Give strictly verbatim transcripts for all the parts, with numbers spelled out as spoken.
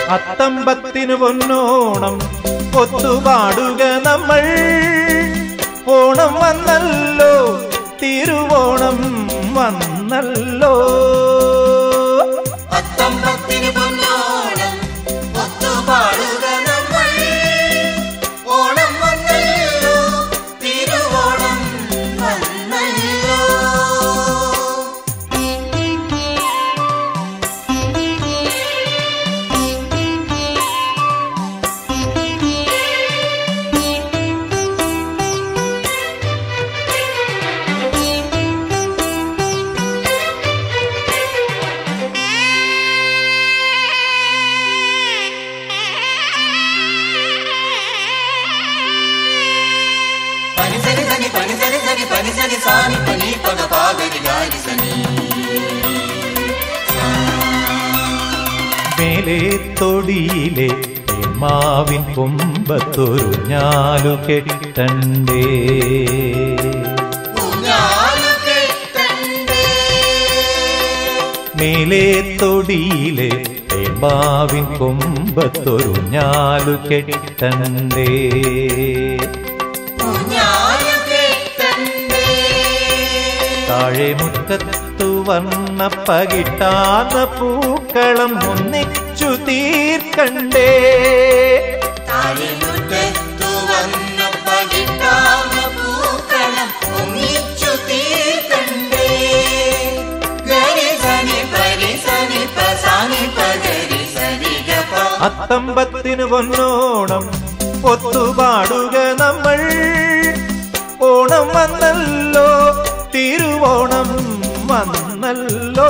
അത്തമ്പത്തിന് പൊന്നോണം ഒത്തുപാടുക നമ്മൾ. ഓണം വന്നല്ലോ, തിരുവോണം വന്നല്ലോ. അത്തമ്പത്തിന് പൊന്നോണം ഒത്തുപാടുക നമ്മൾ. ഓണം വന്നല്ലോ, തിരുവോണം വന്നല്ലോ. മേലെ തൊടിയിലെ മാവിൻ കൊമ്പത്തൊരു ഞാലു കെട്ടണ്ടേ. മേലെ തൊടിയിലെ മാവിൻ കൊമ്പത്തൊരു ഞാലു കെട്ടണ്ടേ. താഴെ മുറ്റത്തു വർണ്ണ പകിട്ടാന്ന പൂക്കളം ഒന്നിച്ചു തീർക്കണ്ടേ. അത്തമ്പത്തിന് പൊന്നോണം ഒത്തുപാടുക നമ്മൾ. ഓണം വന്നല്ലോ, തിരുവോണം വന്നല്ലോ.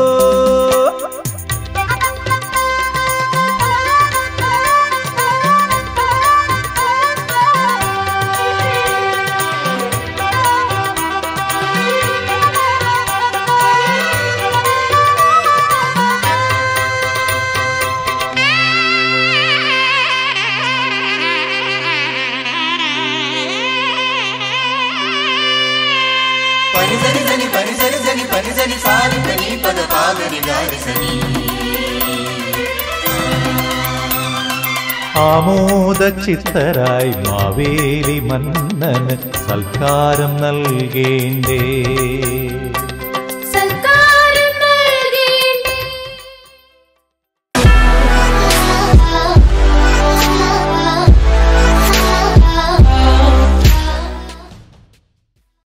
ആമോദ ചിത്തരായി മാവേലി മന്നന് സൽക്കാരം നൽകേണ്ടേ.